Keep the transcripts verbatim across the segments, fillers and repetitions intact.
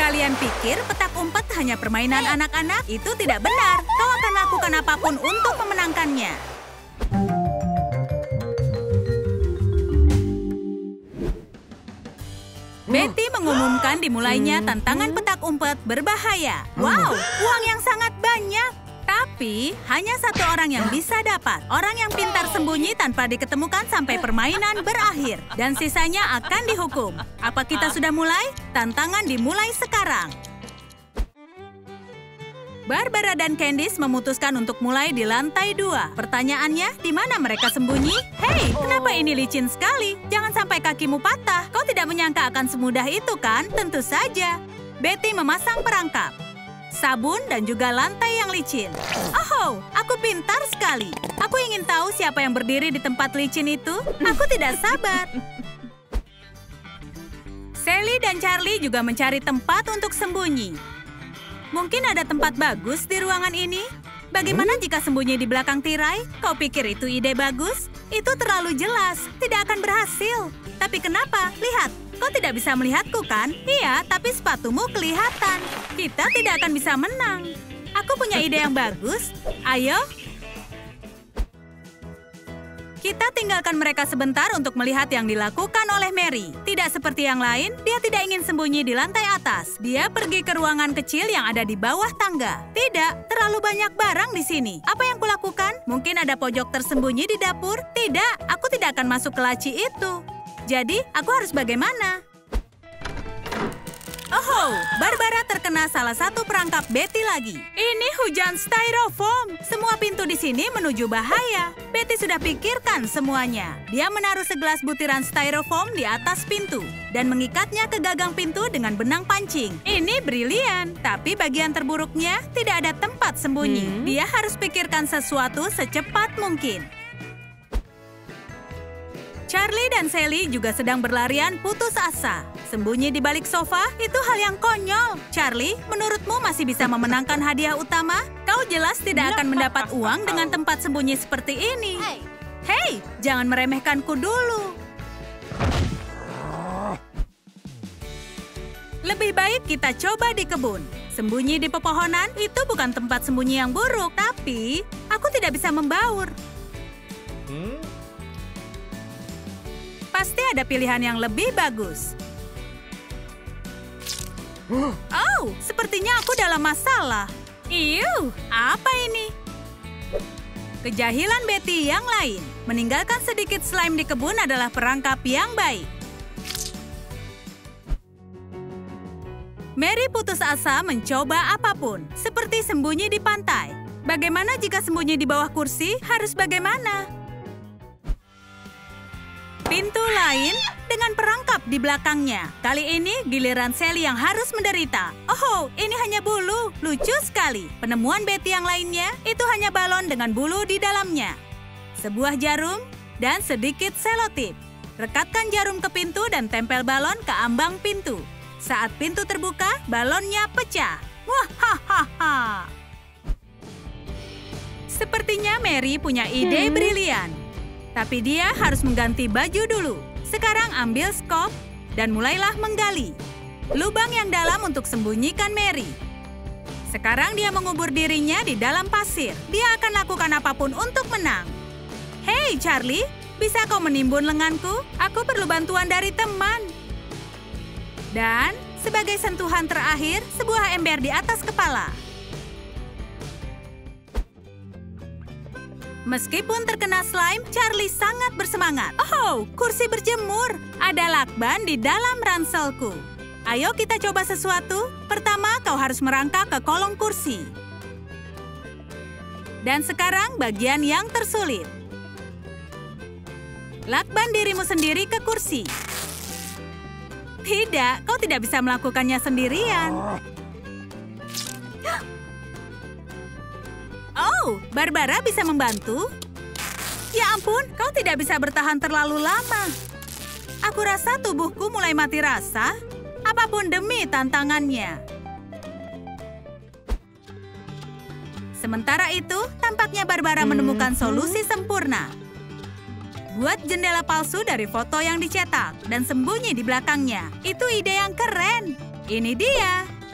kalian pikir petak umpet hanya permainan anak-anak, itu tidak benar. Kau akan lakukan apapun untuk memenangkannya. Betty mengumumkan dimulainya tantangan petak umpet berbahaya. Wow, uang yang sangat banyak. Tapi, hanya satu orang yang bisa dapat. Orang yang pintar sembunyi tanpa diketemukan sampai permainan berakhir. Dan sisanya akan dihukum. Apa kita sudah mulai? Tantangan dimulai sekarang. Barbara dan Candice memutuskan untuk mulai di lantai dua. Pertanyaannya, di mana mereka sembunyi? Hei, kenapa ini licin sekali? Jangan sampai kakimu patah. Kau tidak menyangka akan semudah itu, kan? Tentu saja. Betty memasang perangkap. Sabun dan juga lantai yang licin. Oh, aku pintar sekali. Aku ingin tahu siapa yang berdiri di tempat licin itu. Aku tidak sabar. Sally dan Charlie juga mencari tempat untuk sembunyi. Mungkin ada tempat bagus di ruangan ini? Bagaimana jika sembunyi di belakang tirai? Kau pikir itu ide bagus? Itu terlalu jelas. Tidak akan berhasil. Tapi kenapa? Lihat. Kau tidak bisa melihatku, kan? Iya, tapi sepatumu kelihatan. Kita tidak akan bisa menang. Aku punya ide yang bagus. Ayo. Kita tinggalkan mereka sebentar untuk melihat yang dilakukan oleh Mary. Tidak seperti yang lain, dia tidak ingin sembunyi di lantai atas. Dia pergi ke ruangan kecil yang ada di bawah tangga. Tidak, terlalu banyak barang di sini. Apa yang kulakukan? Mungkin ada pojok tersembunyi di dapur? Tidak, aku tidak akan masuk ke laci itu. Jadi, aku harus bagaimana? Oh, Barbara terkena salah satu perangkap Betty lagi. Ini hujan styrofoam. Semua pintu di sini menuju bahaya. Betty sudah pikirkan semuanya. Dia menaruh segelas butiran styrofoam di atas pintu dan mengikatnya ke gagang pintu dengan benang pancing. Ini brilian, tapi bagian terburuknya tidak ada tempat sembunyi. Hmm? Dia harus pikirkan sesuatu secepat mungkin. Charlie dan Sally juga sedang berlarian putus asa. Sembunyi di balik sofa, itu hal yang konyol. Charlie, menurutmu masih bisa memenangkan hadiah utama? Kau jelas tidak akan mendapat uang dengan tempat sembunyi seperti ini. Hei, jangan meremehkanku dulu. Lebih baik kita coba di kebun. Sembunyi di pepohonan itu bukan tempat sembunyi yang buruk, tapi aku tidak bisa membaur. Hmm? Pasti ada pilihan yang lebih bagus. Oh, sepertinya aku dalam masalah. Iuh, apa ini? Kejahilan Betty yang lain. Meninggalkan sedikit slime di kebun adalah perangkap yang baik. Mary putus asa mencoba apapun, seperti sembunyi di pantai. Bagaimana jika sembunyi di bawah kursi? Harus bagaimana? Pintu lain dengan perangkap di belakangnya. Kali ini giliran Sally yang harus menderita. Oh, ini hanya bulu. Lucu sekali. Penemuan Betty yang lainnya itu hanya balon dengan bulu di dalamnya. Sebuah jarum dan sedikit selotip. Rekatkan jarum ke pintu dan tempel balon ke ambang pintu. Saat pintu terbuka, balonnya pecah. Wah, hahaha. Sepertinya Mary punya ide hmm. brilian. Tapi dia harus mengganti baju dulu. Sekarang ambil skop dan mulailah menggali. Lubang yang dalam untuk sembunyikan Mary. Sekarang dia mengubur dirinya di dalam pasir. Dia akan lakukan apapun untuk menang. Hei Charlie, bisa kau menimbun lenganku? Aku perlu bantuan dari teman. Dan sebagai sentuhan terakhir, sebuah ember di atas kepala. Meskipun terkena slime, Charlie sangat bersemangat. Oh, kursi berjemur. Ada lakban di dalam ranselku. Ayo kita coba sesuatu. Pertama, kau harus merangkak ke kolong kursi. Dan sekarang bagian yang tersulit. Lakban dirimu sendiri ke kursi. Tidak, kau tidak bisa melakukannya sendirian. Oh, Barbara bisa membantu? Ya ampun, kau tidak bisa bertahan terlalu lama. Aku rasa tubuhku mulai mati rasa. Apapun demi tantangannya. Sementara itu, tampaknya Barbara menemukan solusi sempurna. Buat jendela palsu dari foto yang dicetak dan sembunyi di belakangnya. Itu ide yang keren. Ini dia.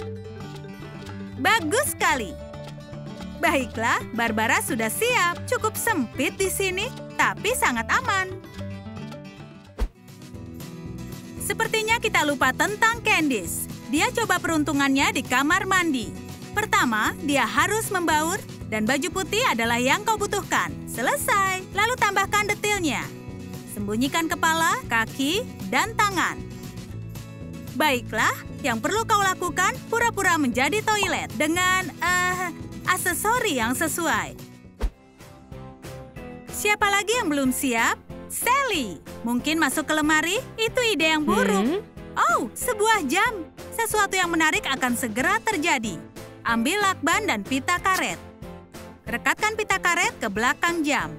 Bagus sekali. Baiklah, Barbara sudah siap. Cukup sempit di sini, tapi sangat aman. Sepertinya kita lupa tentang Candice. Dia coba peruntungannya di kamar mandi. Pertama, dia harus membaur, dan baju putih adalah yang kau butuhkan. Selesai. Lalu tambahkan detailnya. Sembunyikan kepala, kaki, dan tangan. Baiklah, yang perlu kau lakukan pura-pura menjadi toilet dengan uh, aksesori yang sesuai. Siapa lagi yang belum siap? Sally. Mungkin masuk ke lemari, itu ide yang buruk. Hmm? Oh, sebuah jam. Sesuatu yang menarik akan segera terjadi. Ambil lakban dan pita karet. Rekatkan pita karet ke belakang jam.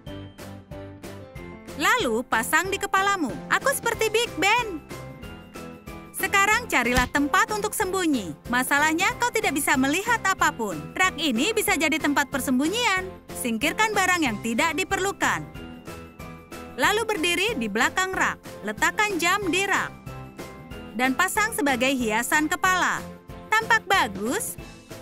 Lalu pasang di kepalamu. Aku seperti Big Ben. Sekarang carilah tempat untuk sembunyi. Masalahnya kau tidak bisa melihat apapun. Rak ini bisa jadi tempat persembunyian. Singkirkan barang yang tidak diperlukan. Lalu berdiri di belakang rak. Letakkan jam di rak. Dan pasang sebagai hiasan kepala. Tampak bagus?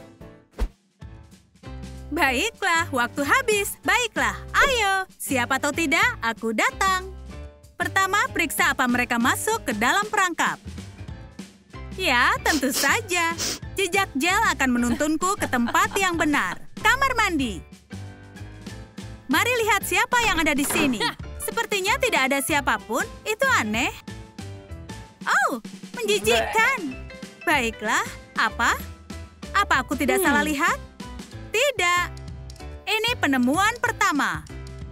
Baiklah, waktu habis. Baiklah, ayo. Siap atau tidak, aku datang. Pertama, periksa apa mereka masuk ke dalam perangkap. Ya, tentu saja. Jejak gel akan menuntunku ke tempat yang benar. Kamar mandi. Mari lihat siapa yang ada di sini. Sepertinya tidak ada siapapun. Itu aneh. Oh, menjijikkan. Baiklah, apa? Apa aku tidak hmm. salah lihat? Tidak. Ini penemuan pertama.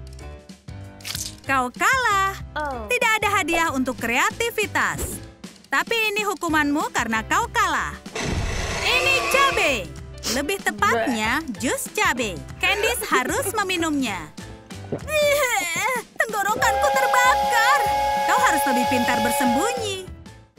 Kau kalah. Oh. Tidak ada hadiah untuk kreativitas. Tapi ini hukumanmu karena kau kalah. Ini cabai. Lebih tepatnya, jus cabai. Candice harus meminumnya. Tenggorokanku terbakar. Kau harus lebih pintar bersembunyi.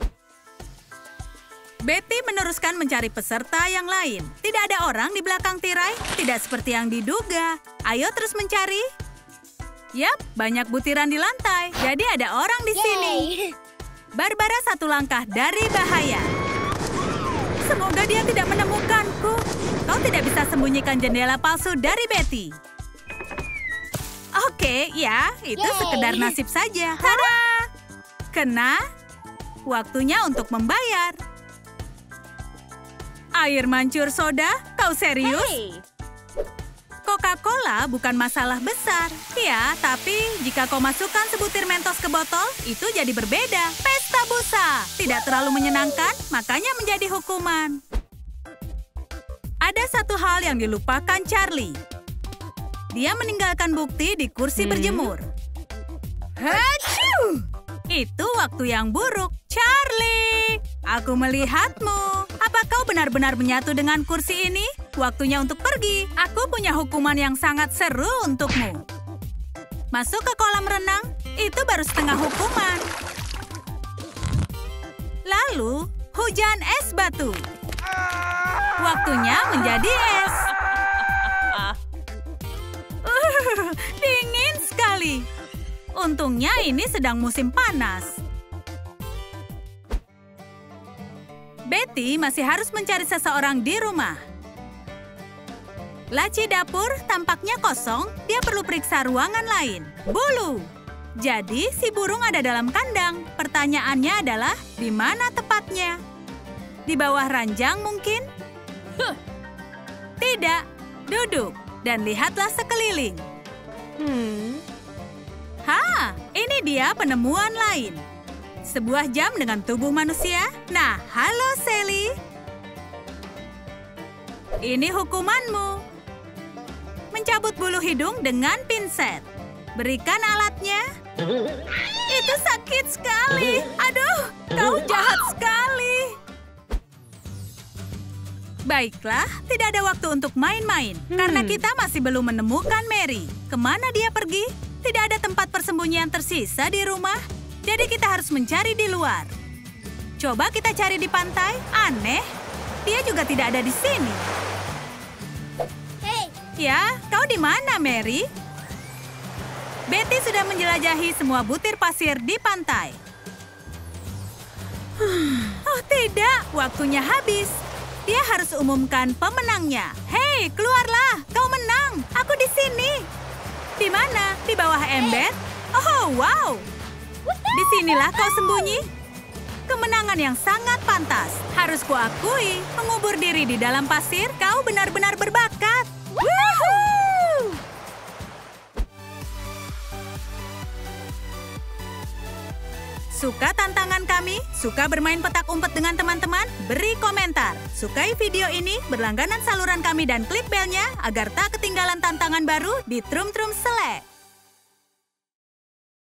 Betty meneruskan mencari peserta yang lain. Tidak ada orang di belakang tirai. Tidak seperti yang diduga. Ayo terus mencari. Yap, banyak butiran di lantai. Jadi ada orang di sini. Barbara satu langkah dari bahaya. Semoga dia tidak menemukanku. Kau tidak bisa sembunyikan jendela palsu dari Betty. Oke, ya, itu Yay. sekedar nasib saja. Tada! Kena. Waktunya untuk membayar. Air mancur soda? Kau serius? Hey. Coca-Cola bukan masalah besar. Ya, tapi jika kau masukkan sebutir Mentos ke botol, itu jadi berbeda. Pesta busa. Tidak terlalu menyenangkan, makanya menjadi hukuman. Ada satu hal yang dilupakan Charlie. Dia meninggalkan bukti di kursi hmm. berjemur. Hachu! Itu waktu yang buruk. Charlie, aku melihatmu. Apa kau benar-benar menyatu dengan kursi ini? Waktunya untuk pergi. Aku punya hukuman yang sangat seru untukmu. Masuk ke kolam renang, itu baru setengah hukuman. Lalu, hujan es batu. Waktunya menjadi es. Uh, dingin sekali. Untungnya ini sedang musim panas. Betty masih harus mencari seseorang di rumah. Laci dapur tampaknya kosong, dia perlu periksa ruangan lain. Bulu. Jadi si burung ada dalam kandang. Pertanyaannya adalah, di mana tepatnya? Di bawah ranjang mungkin? Huh. Tidak. Duduk dan lihatlah sekeliling. Hmm. Ha, ini dia penemuan lain. Sebuah jam dengan tubuh manusia. Nah, halo Sally. Ini hukumanmu. Mencabut bulu hidung dengan pinset. Berikan alatnya. Itu sakit sekali. Aduh, kau jahat sekali. Baiklah, tidak ada waktu untuk main-main. Hmm. Karena kita masih belum menemukan Mary. Kemana dia pergi? Tidak ada tempat persembunyian tersisa di rumah. Jadi kita harus mencari di luar. Coba kita cari di pantai. Aneh, dia juga tidak ada di sini. Hey. Ya, kau di mana, Mary? Betty sudah menjelajahi semua butir pasir di pantai. Oh tidak, waktunya habis. Dia harus umumkan pemenangnya. Hei, keluarlah! Kau menang! Aku di sini! Di mana? Di bawah ember? Oh, wow! Disinilah kau sembunyi. Kemenangan yang sangat pantas. Harus kuakui, mengubur diri di dalam pasir, kau benar-benar berbakat. Woohoo! Suka tantangan kami? Suka bermain petak umpet dengan teman-teman? Beri komentar. Sukai video ini, berlangganan saluran kami dan klik belnya agar tak ketinggalan tantangan baru di Trum Trum Select.